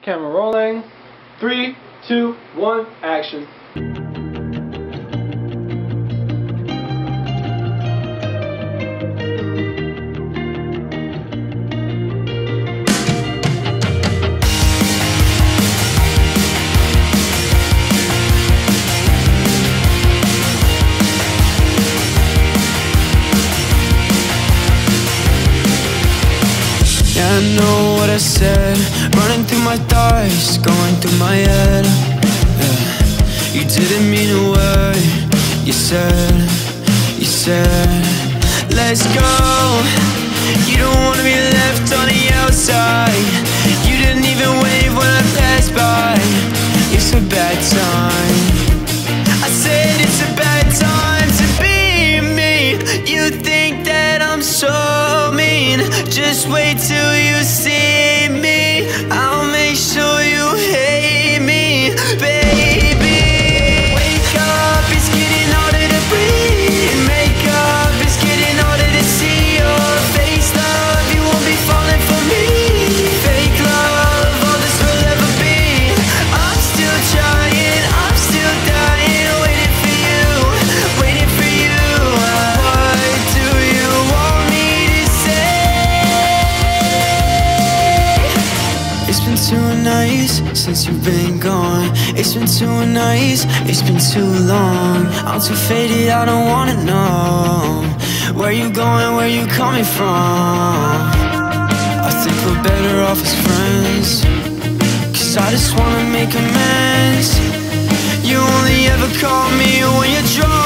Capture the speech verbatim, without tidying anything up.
Camera rolling. Three, two, one, action. Yeah, I know what I said, running through my thoughts, going through my head. Yeah. You didn't mean a word. You said, you said, let's go. You don't wanna be left on the outside. You didn't even wave when I passed by. It's a bad time. I said it's a bad time to be me. You think that I'm so mean. Just wait till you see me. I'll make sure you hate me, baby. Wake up, it's getting harder to breathe. Make up, it's getting harder to see your face. Love, you won't be falling for me. Fake love, all this will ever be. I'm still trying, I'm still dying, waiting for you, waiting for you. What do you want me to say? It's been too nice since you've been gone. It's been too nice, it's been too long. I'm too faded, I don't wanna know where you going, where you coming from. I think we're better off as friends, cause I just wanna make amends. You only ever call me when you're drunk.